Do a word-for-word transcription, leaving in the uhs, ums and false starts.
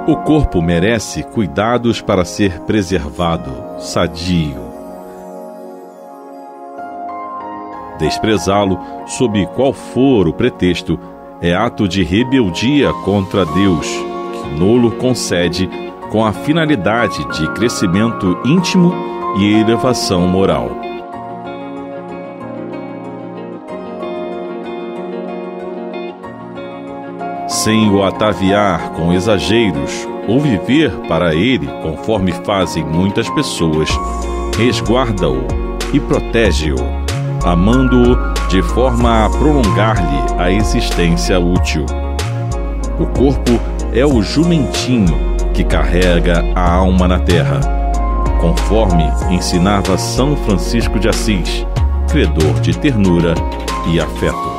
O corpo merece cuidados para ser preservado, sadio. Desprezá-lo, sob qual for o pretexto, é ato de rebeldia contra Deus, que nolo concede com a finalidade de crescimento íntimo e elevação moral. Sem o ataviar com exageros ou viver para ele conforme fazem muitas pessoas, resguarda-o e protege-o, amando-o de forma a prolongar-lhe a existência útil. O corpo é o jumentinho que carrega a alma na terra, conforme ensinava São Francisco de Assis, credor de ternura e afeto.